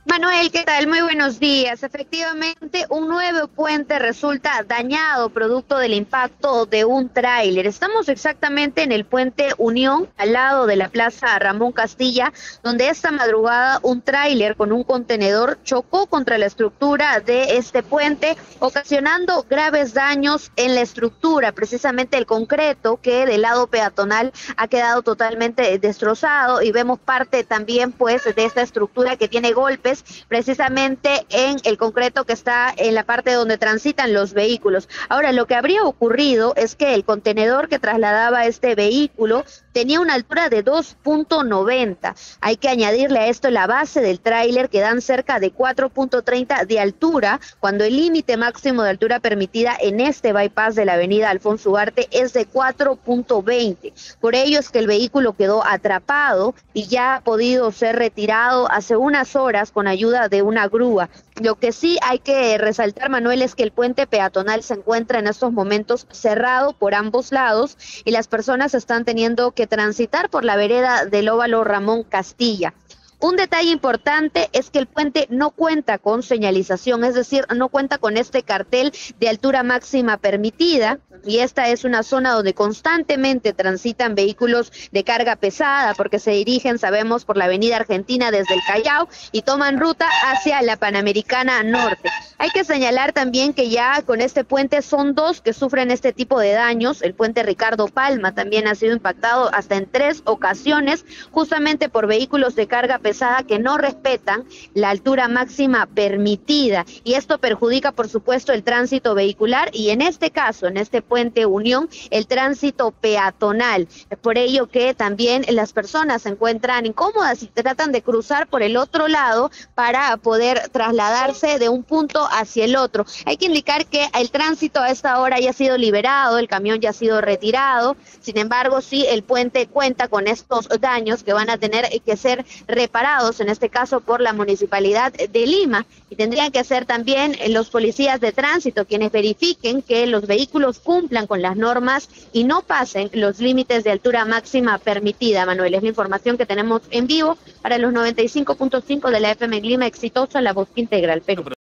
Manuel, ¿qué tal? Muy buenos días. Efectivamente, un nuevo puente resulta dañado producto del impacto de un tráiler. Estamos exactamente en el puente Unión, al lado de la Plaza Ramón Castilla, donde esta madrugada un tráiler con un contenedor chocó contra la estructura de este puente, ocasionando graves daños en la estructura, precisamente el concreto que del lado peatonal ha quedado totalmente destrozado y vemos parte también pues de esta estructura que tiene golpes precisamente en el concreto que está en la parte donde transitan los vehículos. Ahora, lo que habría ocurrido es que el contenedor que trasladaba este vehículo tenía una altura de 2.90. Hay que añadirle a esto la base del tráiler que dan cerca de 4.30 de altura, cuando el límite máximo de altura permitida en este bypass de la avenida Alfonso Ugarte es de 4.20. Por ello es que el vehículo quedó atrapado y ya ha podido ser retirado hace unas horas con ayuda de una grúa. Lo que sí hay que resaltar, Manuel, es que el puente peatonal se encuentra en estos momentos cerrado por ambos lados y las personas están teniendo que transitar por la vereda del óvalo Ramón Castilla. Un detalle importante es que el puente no cuenta con señalización, es decir, no cuenta con este cartel de altura máxima permitida, y esta es una zona donde constantemente transitan vehículos de carga pesada porque se dirigen, sabemos, por la avenida Argentina desde el Callao y toman ruta hacia la Panamericana Norte. Hay que señalar también que ya con este puente son dos que sufren este tipo de daños. El puente Ricardo Palma también ha sido impactado hasta en 3 ocasiones, justamente por vehículos de carga pesada que no respetan la altura máxima permitida, y esto perjudica por supuesto el tránsito vehicular y en este caso, en este puente Unión, el tránsito peatonal. Es por ello que también las personas se encuentran incómodas y tratan de cruzar por el otro lado para poder trasladarse de un punto hacia el otro. Hay que indicar que el tránsito a esta hora ya ha sido liberado, el camión ya ha sido retirado, sin embargo sí el puente cuenta con estos daños que van a tener que ser reparados, en este caso por la Municipalidad de Lima, y tendrían que ser también los policías de tránsito quienes verifiquen que los vehículos cumplan con las normas y no pasen los límites de altura máxima permitida. Manuel, es la información que tenemos en vivo para los 95.5 de la FM en Lima, exitosa, La Voz Integral Perú.